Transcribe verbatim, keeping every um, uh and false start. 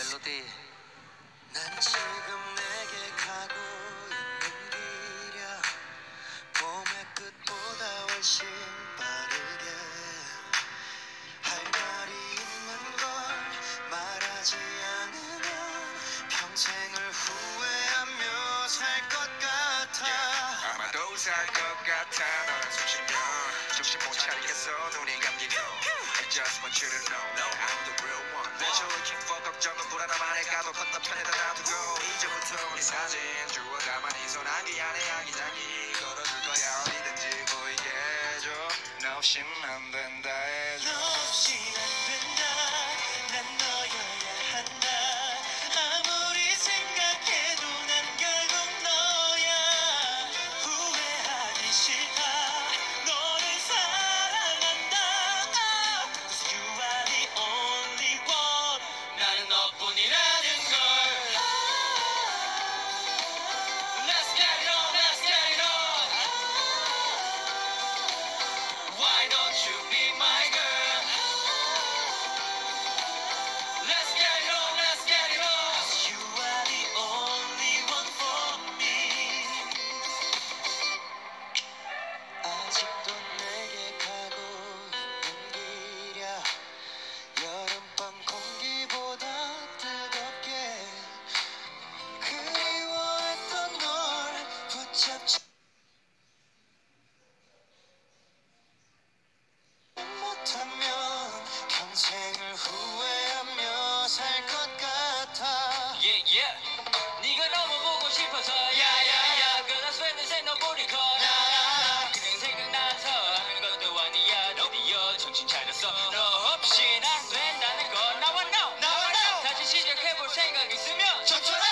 멜로디. 난 지금 내게 가고 있는 길이야. 봄의 끝보다 훨씬 빠르게. 할 말이 있는 걸 말하지 않으면 평생을 후회하며 살 것 같아. yeah. 아마도 살 것 같아. 너랑 수십 년 정신 못 차리겠어. 눈이 감기고 I just want you to know I'm the real one. 내 looking for 걱정은 불안함 안에 가도 건너편에다 놔두고 이제부터 우리 사진 주워 가만히 손아귀 안에 아기자기 걸어줄 거야. 어디든지 보이게 해줘. 너 없인 안 된다 해줘. 너 없인 안 된다. 난 너여야 한다. 아무리 생각해도 난 결국 너야. 후회하기 싫다. 너를 사랑한다. Cause you are the only one. 나는 너뿐이라는 걸. Let's get it on, let's get it on. Why don't you be my girl? Let's get it on, let's get it on. 'Cause you are the only one for me. 아직도 내게 가고 있는 길이야. 여름밤 공기보다 뜨겁게 그리워했던 널 붙잡지 못하면 평생을 후회하며 살 것 같아. Yeah, yeah. 네가 너무 보고 싶어서 야야야. 그나 쇠는새 너 보니 커. 야야야. 그냥 생각나서 하는 것도 아니야. 드디어 정신 차렸어. 너 없인 안 된다는 거 나와 너. 나와 너. 다시 시작해볼 생각 있으면 저처럼